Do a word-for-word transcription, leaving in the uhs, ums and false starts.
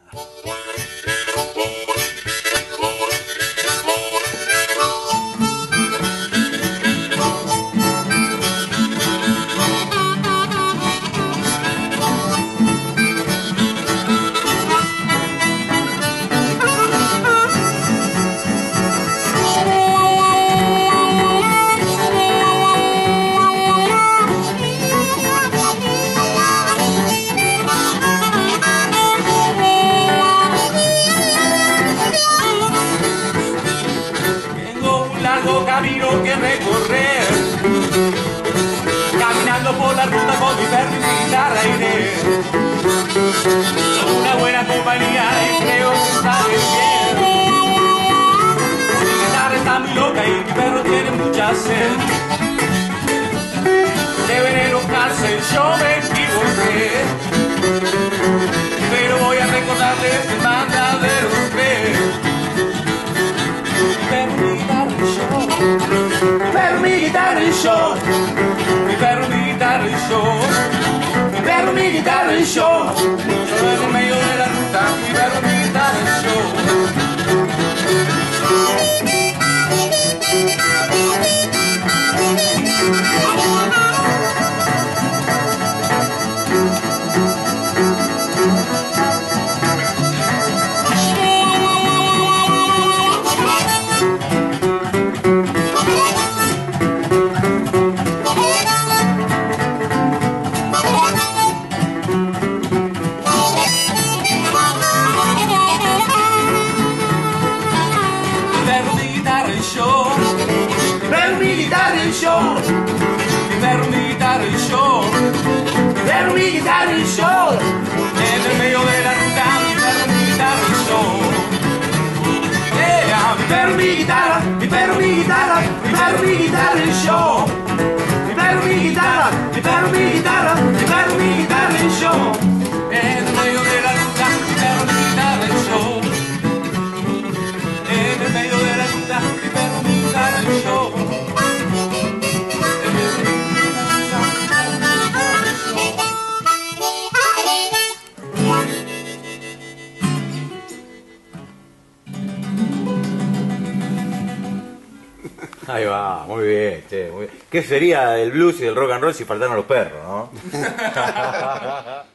Camino que recorrer, caminando por la ruta con mi perro y mi guitarra iré. Son una buena compañía y creo que sale bien. Mi guitarra está muy loca y mi perro tiene mucha sed. Deben enojarse, yo me equivoqué, pero voy a recordarles que manda de los tres. Mi guitarra y yo, mi perro, mi guitarra y yo, mi perro, mi guitarra y yo, solo en el medio de la ruta, mi perro, mi guitarra y yo. Mi perro, mi guitarra y yo, mi perro, mi guitarra y yo, en el medio de la ruta, mi perro, mi guitarra y yo. Yeah, mi perro, mi guitarra, mi perro, mi guitarra, mi perro, mi guitarra y yo, mi perro, mi guitarra, mi perro, mi guitarra, mi perro, mi guitarra y yo, en el medio de la ruta, mi perro, mi guitarra y yo, en el medio de la ruta, mi perro, mi guitarra y yo. Ahí va, muy bien, che, muy bien. ¿Qué sería del blues y del rock and roll si faltaran los perros, no?